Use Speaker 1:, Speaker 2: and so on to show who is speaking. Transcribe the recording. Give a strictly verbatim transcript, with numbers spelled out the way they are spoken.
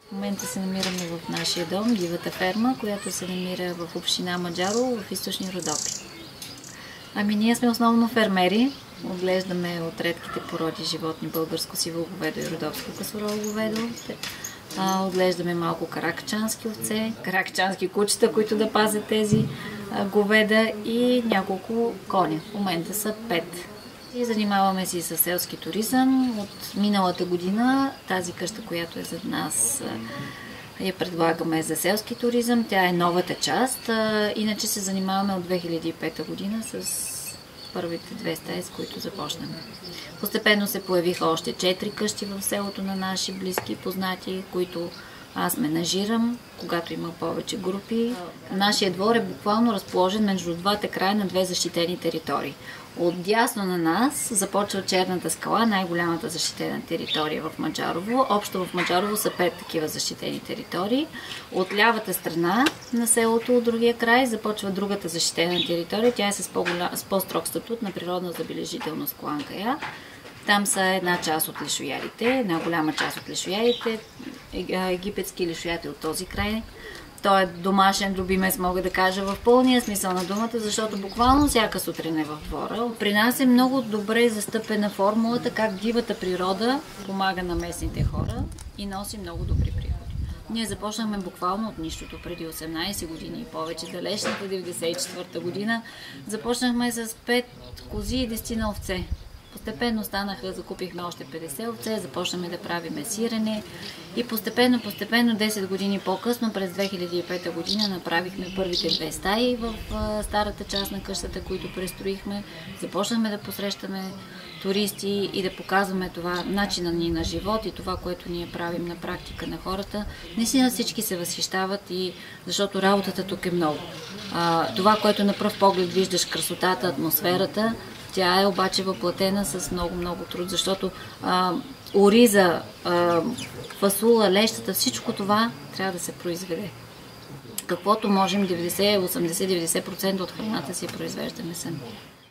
Speaker 1: В момента се намираме в нашия дом, Дивата ферма, която се намира в община Маджарово, в източни Родопи. Ами ние сме основно фермери, отглеждаме от редките породи животни българско сиво говедо и родопско късорово говедо. А, отглеждаме малко каракачански овце, каракачански кучета, които да пазят тези а, говеда и няколко коня. В момента са пет. И занимаваме се и с селски туризъм. От миналата година тази къща, която е зад нас, я предлагаме за селски туризъм. Тя е новата част. Иначе се занимаваме от две хиляди и пета година с първите две стаи, с които започнем. Постепенно се появиха още четири къщи в селото на наши близки и познати, които аз менажирам, когато има повече групи. Нашия двор е буквално разположен между двата края на две защитени територии. Отдясно на нас започва Черната скала, най-голямата защитена територия в Маджарово. Общо в Маджарово са пет такива защитени територии. От лявата страна на селото, от другия край, започва другата защитена територия. Тя е с по-строг статут на природна забележителност Кланкая. Там са една част от лишоядите, една голяма част от лишоядите, египетски лишояди от този край. Той е домашен любимец, мога да кажа, в пълния смисъл на думата, защото буквално всяка сутрин е в двора. При нас е много добре застъпена формулата как дивата природа помага на местните хора и носи много добри приходи. Ние започнахме буквално от нищото преди осемнайсет години и повече, далечната деветдесет и четвърта година. Започнахме с пет кози и десет овце. Постепенно станаха, закупихме още петдесет овце, започнахме да правиме сирене и постепенно, постепенно, десет години по-късно, през две хиляди и пета година, направихме първите две стаи в старата част на къщата, които престроихме. Започнахме да посрещаме туристи и да показваме това, начина ни на живот и това, което ние правим на практика на хората. Наистина всички се възхищават, и защото работата тук е много. А, това, което на пръв поглед виждаш, красотата, атмосферата, тя е обаче въплатена с много-много труд, защото а, ориза, а, фасула, лещата, всичко това трябва да се произведе. Каквото можем, деветдесет, осемдесет, деветдесет процента от храната си произвеждаме сами.